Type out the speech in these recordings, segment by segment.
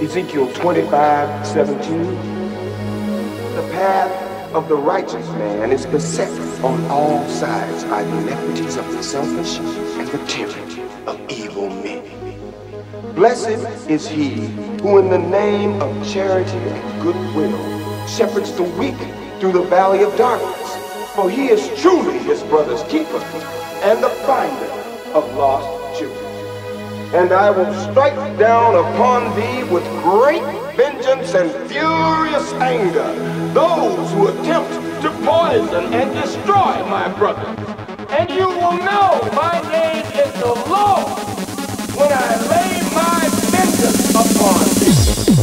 Ezekiel 25:17. The path of the righteous man is beset on all sides by the iniquities of the selfish and the tyranny of evil men. Blessed is he who in the name of charity and goodwill shepherds the weak through the valley of darkness, for he is truly his brother's keeper and the finder of lost children. And I will strike down upon thee with great vengeance and furious anger those who attempt to poison and destroy my brother. And you will know my name is the Lord when I lay my vengeance upon thee.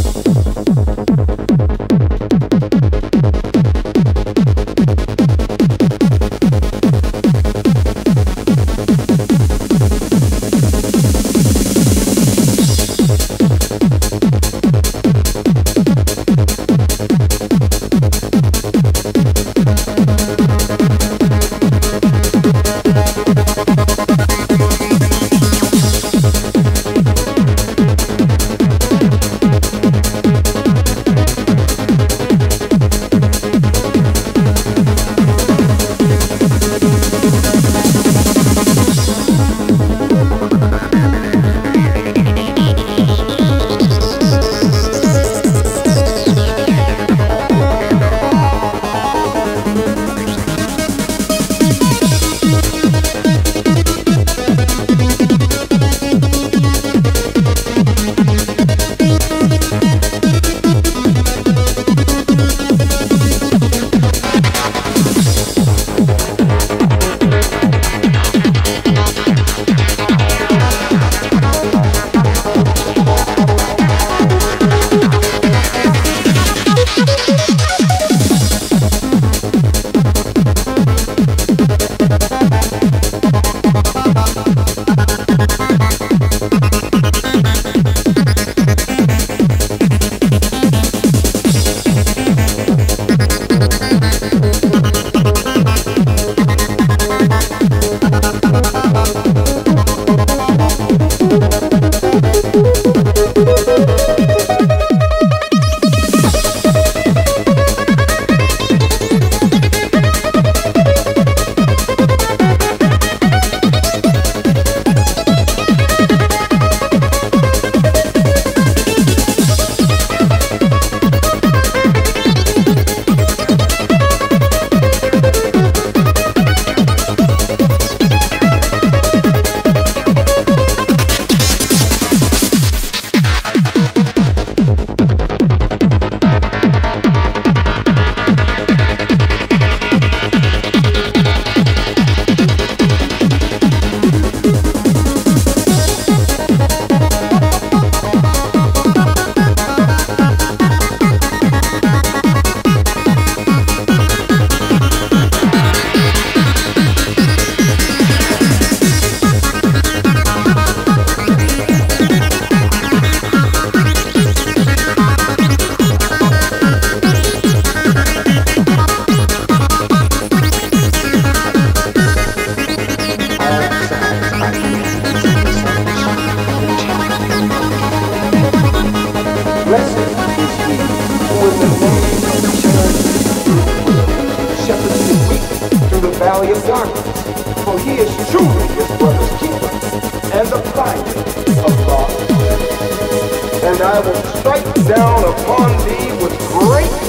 Valley of darkness, for he is truly his brother's keeper and the finder of lost. And I will strike down upon thee with great